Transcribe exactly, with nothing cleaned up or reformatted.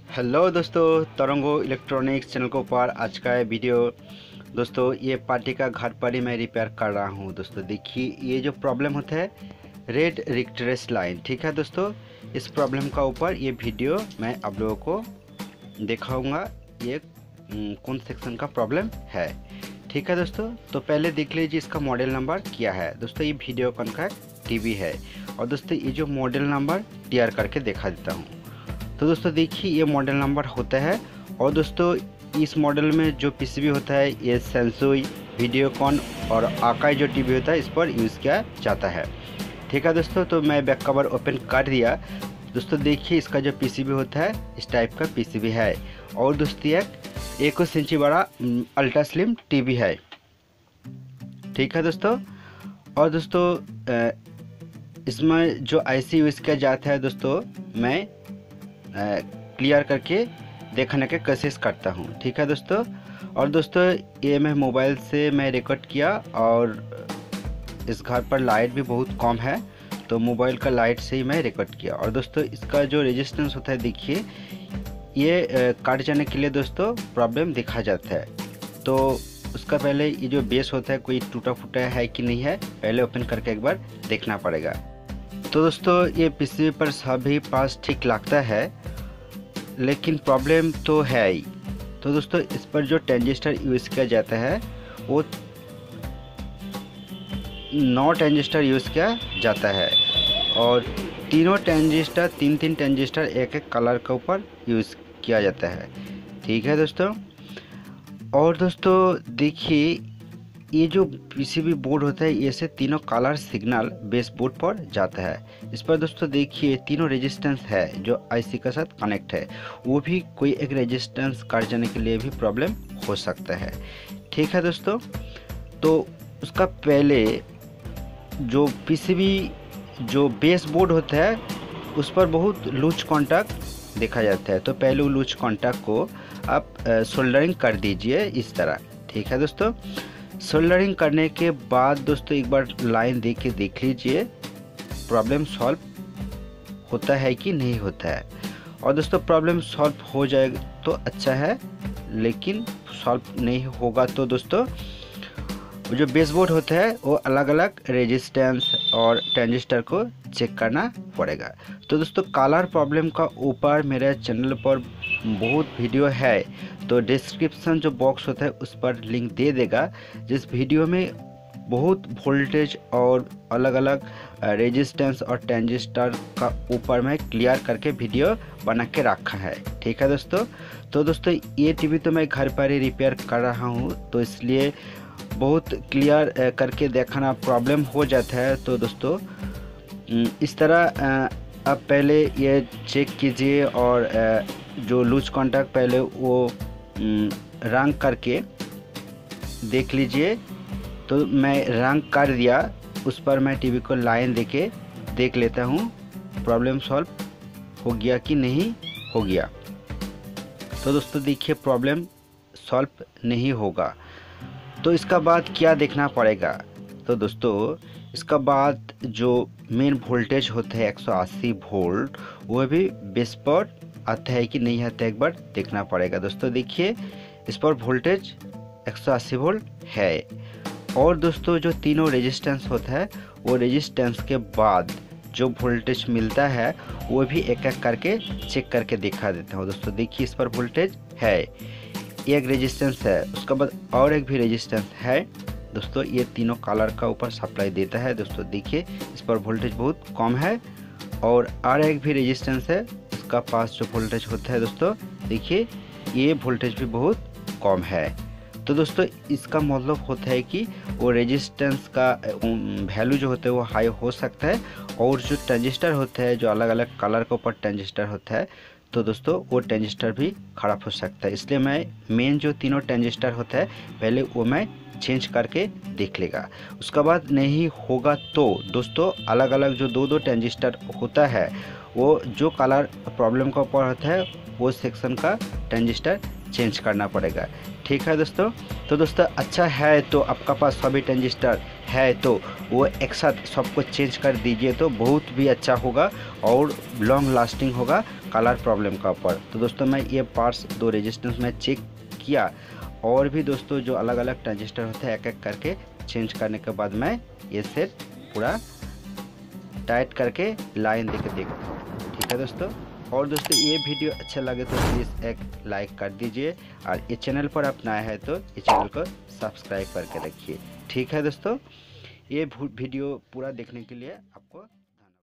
Hello दोस्तों, तरंगो electronics channel के ऊपर आज का ये वीडियो दोस्तों ये पार्टी का घर पर ही मैं रिपेयर कर रहा हूँ। दोस्तों देखिए, ये जो प्रॉब्लम होता है रेड रिक्ट्रेस लाइन, ठीक है दोस्तों, इस प्रॉब्लम का ऊपर ये वीडियो मैं आप लोगों को दिखाऊंगा ये कौन सेक्शन का प्रॉब्लम है। ठीक है दोस्तों, तो पहले देख लीजिए इसका मॉडल नंबर क्या है। दोस्तों ये वीडियो कौन का टीवी है और दोस्तों ये जो मॉडल नंबर टीआर करके दिखा देता हूँ। तो दोस्तों देखिए ये मॉडल नंबर होता है और दोस्तों इस मॉडल में जो पीसीबी होता है ये सैमसंग, वीडियोकॉन और आकाई जो टीवी होता है इस पर यूज़ किया जाता है। ठीक है दोस्तों, तो मैं बैक कवर ओपन कर दिया। दोस्तों देखिए इसका जो पीसीबी होता है इस टाइप का पीसीबी है और दोस्तों एक इक्कीस इंची बड़ा अल्ट्रा स्लिम टीवी है। ठीक है दोस्तों, और दोस्तों इसमें जो आईसी यूज़ किया जाता है दोस्तों मैं क्लियर करके देखने की कोशिश करता हूँ। ठीक है दोस्तों, और दोस्तों ये मैं मोबाइल से मैं रिकॉर्ड किया और इस घर पर लाइट भी बहुत कम है तो मोबाइल का लाइट से ही मैं रिकॉर्ड किया। और दोस्तों इसका जो रेजिस्टेंस होता है देखिए ये काट जाने के लिए दोस्तों प्रॉब्लम दिखा जाता है। तो उसका पहले ये जो बेस होता है कोई टूटा फूटा है कि नहीं है पहले ओपन करके एक बार देखना पड़ेगा। तो दोस्तों ये पीसीबी पर सभी पास ठीक लगता है लेकिन प्रॉब्लम तो है ही। तो दोस्तों इस पर जो ट्रांजिस्टर यूज़ किया जाता है वो नौ ट्रांजिस्टर यूज़ किया जाता है और तीनों ट्रांजिस्टर तीन तीन ट्रांजिस्टर एक एक कलर के ऊपर यूज़ किया जाता है। ठीक है दोस्तों, और दोस्तों देखिए ये जो पीसीबी बोर्ड होता है ये से तीनों कलर सिग्नल बेस बोर्ड पर जाता है। इस पर दोस्तों देखिए तीनों रेजिस्टेंस है जो आईसी के साथ कनेक्ट है, वो भी कोई एक रेजिस्टेंस काट जाने के लिए भी प्रॉब्लम हो सकता है। ठीक है दोस्तों, तो उसका पहले जो पीसीबी जो बेस बोर्ड होता है उस पर बहुत लूज कॉन्टैक्ट देखा जाता है। तो पहले वो लूज कॉन्टैक्ट को आप सोल्डरिंग कर दीजिए इस तरह। ठीक है दोस्तों, सोल्डरिंग करने के बाद दोस्तों एक बार लाइन देख के देख लीजिए प्रॉब्लम सॉल्व होता है कि नहीं होता है। और दोस्तों प्रॉब्लम सॉल्व हो जाए तो अच्छा है, लेकिन सॉल्व नहीं होगा तो दोस्तों जो बेसबोर्ड होता है वो अलग अलग रेजिस्टेंस और ट्रांजिस्टर को चेक करना पड़ेगा। तो दोस्तों कलर प्रॉब्लम का ऊपर मेरे चैनल पर बहुत वीडियो है, तो डिस्क्रिप्शन जो बॉक्स होता है उस पर लिंक दे देगा, जिस वीडियो में बहुत वोल्टेज और अलग अलग रेजिस्टेंस और ट्रांजिस्टर का ऊपर में क्लियर करके वीडियो बना के रखा है। ठीक है दोस्तों, तो दोस्तों ये टीवी तो मैं घर पर ही रिपेयर कर रहा हूँ तो इसलिए बहुत क्लियर करके देखना प्रॉब्लम हो जाता है। तो दोस्तों इस तरह आप पहले ये चेक कीजिए और जो लूज कॉन्टैक्ट पहले वो रंग करके देख लीजिए। तो मैं रंग कर दिया, उस पर मैं टीवी को लाइन देके देख लेता हूँ प्रॉब्लम सॉल्व हो गया कि नहीं हो गया। तो दोस्तों देखिए प्रॉब्लम सॉल्व नहीं होगा, तो इसका बाद क्या देखना पड़ेगा। तो दोस्तों इसका बाद जो मेन वोल्टेज होता है एक सौ अस्सी वोल्ट वो भी बेस पर आता है कि नहीं आता है एक बार देखना पड़ेगा। दोस्तों देखिए इस पर वोल्टेज एक सौ अस्सी वोल्ट है और दोस्तों जो तीनों रेजिस्टेंस होता है वो रेजिस्टेंस के बाद जो वोल्टेज मिलता है वो भी एक एक करके चेक करके दिखा देता हूँ। दोस्तों देखिए इस पर वोल्टेज है, एक रेजिस्टेंस है, उसके बाद और एक भी रेजिस्टेंस है। दोस्तों ये तीनों कलर का ऊपर सप्लाई देता है। दोस्तों देखिए इस पर वोल्टेज बहुत कम है और और एक भी रेजिस्टेंस है, इसका पास जो वोल्टेज होता है दोस्तों देखिए ये वोल्टेज भी बहुत कम है। तो दोस्तों इसका मतलब होता है कि वो रेजिस्टेंस का वैल्यू जो होता है वो हाई हो सकता है और जो ट्रांजिस्टर होता है जो अलग अलग कलर के ऊपर ट्रांजिस्टर होता है तो दोस्तों वो ट्रांजिस्टर भी ख़राब हो सकता है। इसलिए मैं मेन जो तीनों ट्रांजिस्टर होता है पहले वो मैं चेंज करके देख लेगा। उसके बाद नहीं होगा तो दोस्तों अलग अलग जो दो दो ट्रांजिस्टर होता है वो जो कलर प्रॉब्लम का ऊपर होता है वो सेक्शन का ट्रांजिस्टर चेंज करना पड़ेगा। ठीक है दोस्तों, तो दोस्तों अच्छा है तो आपका पास सभी ट्रांजिस्टर है तो वो एक साथ सबको चेंज कर दीजिए तो बहुत भी अच्छा होगा और लॉन्ग लास्टिंग होगा कलर प्रॉब्लम का ऊपर। तो दोस्तों मैं ये पार्ट्स दो रेजिस्टेंस में चेक किया, और भी दोस्तों जो अलग अलग ट्रांजिस्टर होते हैं एक एक करके चेंज करने के बाद मैं ये सेट पूरा टाइट करके लाइन देके देखता हूँ। ठीक है दोस्तों, और दोस्तों ये वीडियो अच्छा लगे तो प्लीज़ एक लाइक कर दीजिए, और ये चैनल पर आप नए हैं तो ये चैनल को सब्सक्राइब करके रखिए। ठीक है दोस्तों, ये वीडियो पूरा देखने के लिए आपको